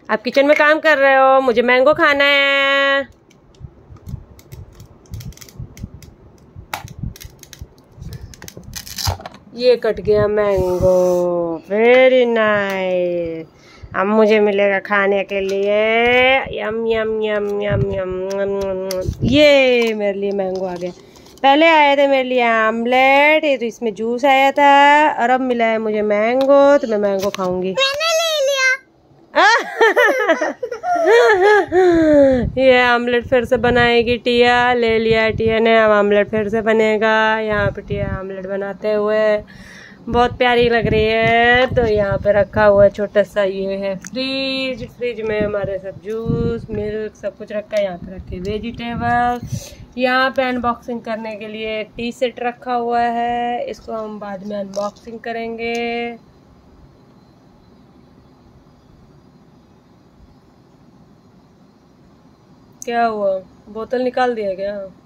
आप किचन में काम कर रहे हो, मुझे मैंगो खाना है। ये कट गया मैंगो, वेरी नाइस। अब मुझे मिलेगा खाने के लिए। यम यम यम यम यम यम। ये मेरे लिए मैंगो आ गया। पहले आए थे मेरे लिए आमलेट, ये तो इसमें जूस आया था, और अब मिला है मुझे मैंगो, तो मैं मैंगो खाऊंगी। मैंने ले लिया। ये आमलेट फिर से बनाएगी टिया। ले लिया टिया ने, अब आमलेट फिर से बनेगा। यहाँ पे टिया आमलेट बनाते हुए बहुत प्यारी लग रही है। तो यहाँ पे रखा हुआ है छोटा सा, ये है फ्रिज। फ्रिज में हमारे सब जूस, मिल्क, सब कुछ रखा है। यहाँ पे रखे वेजिटेबल। यहाँ पे अनबॉक्सिंग करने के लिए एक टी सेट रखा हुआ है, इसको हम बाद में अनबॉक्सिंग करेंगे। क्या हुआ, बोतल निकाल दिया क्या?